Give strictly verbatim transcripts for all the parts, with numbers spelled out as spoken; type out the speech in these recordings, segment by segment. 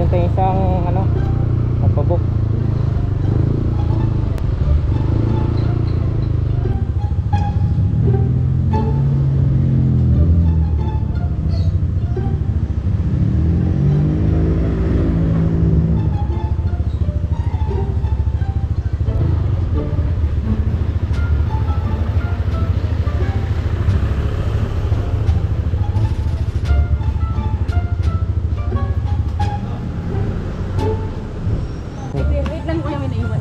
meron tayong isang ano, nagpabook. Wait lang po yung minaiwan.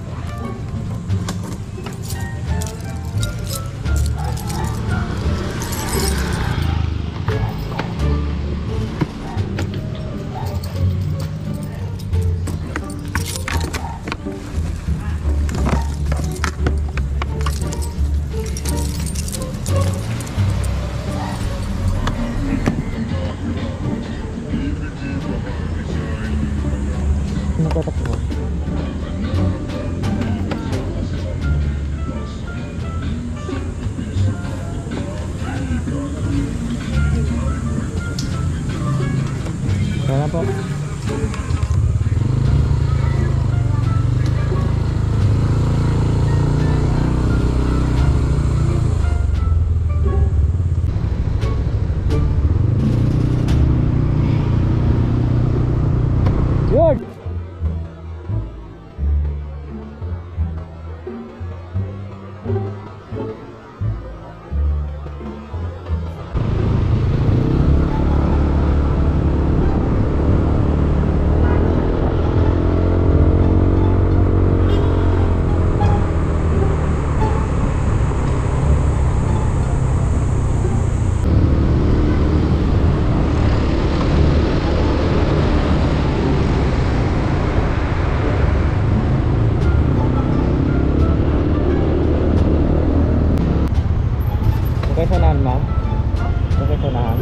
Nagtatakbo. Kaya na po. Yun! Okay, sanahan ma'am. Okay, sanahan.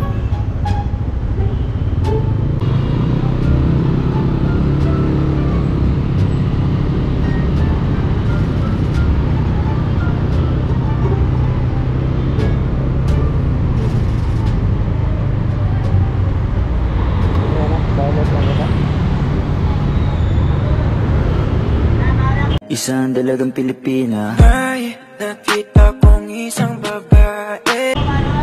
Ayan na, bawal lang kita. Isang dalagang Pilipina. Ay, nakita kong isang babae.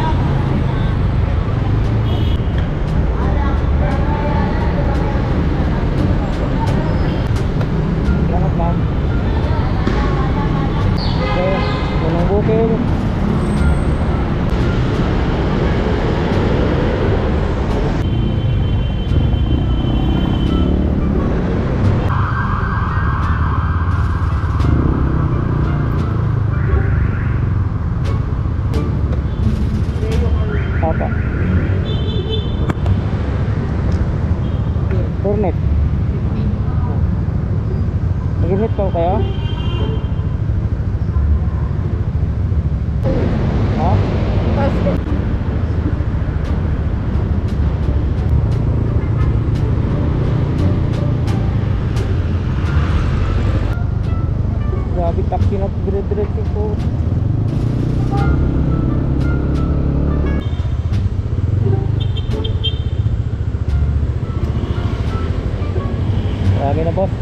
Salamat ma'am. Okay, unang booking. Apa? Turnet. Nag-hit ko kayo? Ha? Passport. Grabe, taxi na dire-diretso ko. Marami na boss.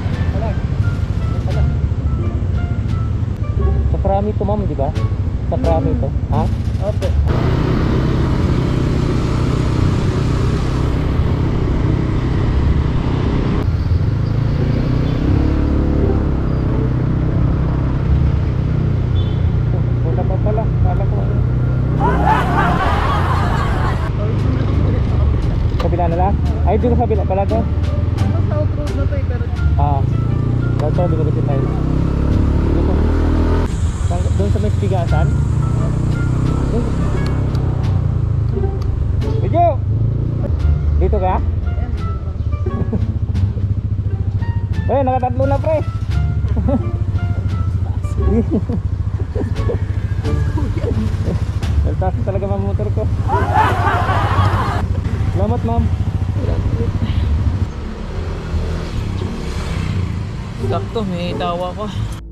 Sa Krami to ma'am, di ba? Sa Krami to. Ha? Opo. Wala pa pala. Kala ko ano. Kabila na lang? Ay, dito sa kabila pala to. South Road na to eh, pero Ah, dito, dito kasi tayo. Dito. Doon sa may pigasan. Video! Dito ka? Eh, nakatatlo na pre. Nagtas talaga mga motor ko. Salamat ma'am. Sakto, may tawa ko.